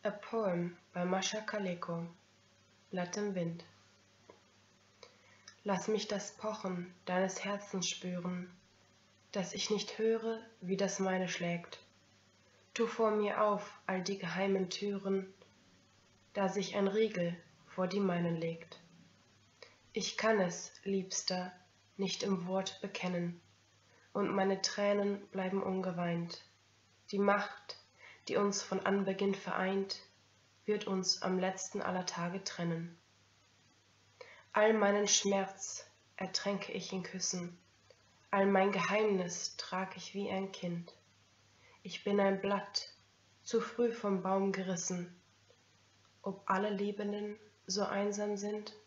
A Poem by Mascha Kaleko. Blatt im Wind. Lass mich das Pochen deines Herzens spüren, dass ich nicht höre, wie das meine schlägt. Tu vor mir auf all die geheimen Türen, da sich ein Riegel vor die meinen legt. Ich kann es, Liebster, nicht im Wort bekennen, und meine Tränen bleiben ungeweint. Die Macht, die uns von Anbeginn vereint, wird uns am letzten aller Tage trennen. All meinen Schmerz ertränke ich in Küssen, all mein Geheimnis trag ich wie ein Kind. Ich bin ein Blatt, zu früh vom Baum gerissen. Ob alle Liebenden so einsam sind?